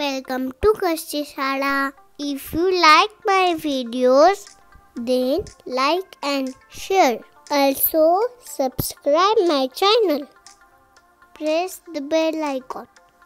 Welcome to Kashti Shala. If you like my videos, then like and share. Also, subscribe my channel. Press the bell icon.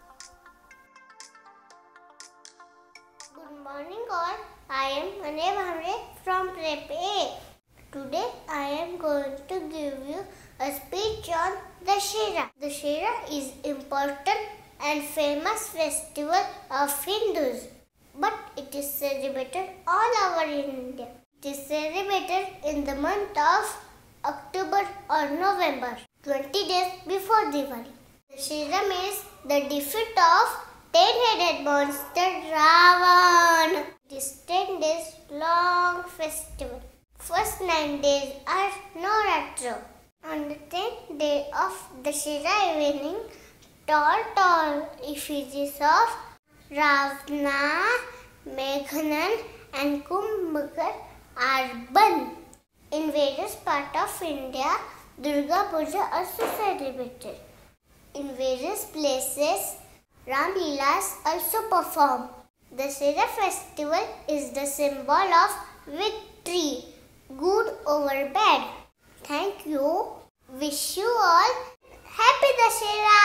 Good morning all. I am Mane Bhamre from Prep A. Today I am going to give you a speech on Dussehra. Dussehra is important and famous festival of Hindus, but it is celebrated all over India. It is celebrated in the month of October or November, 20 days before Diwali. Dussehra means the defeat of 10-headed monster Ravan. It is 10 days long festival. First 9 days are Navratri. On the 10th day of Dussehra evening, tall effigies of Ravana, Meghanan and Kumbhakar are burned. In various parts of India, Durga Puja also celebrated. In various places, Ram Leelas also perform. The Dussehra festival is the symbol of victory, good over bad. Thank you. Wish you all Happy Dussehra.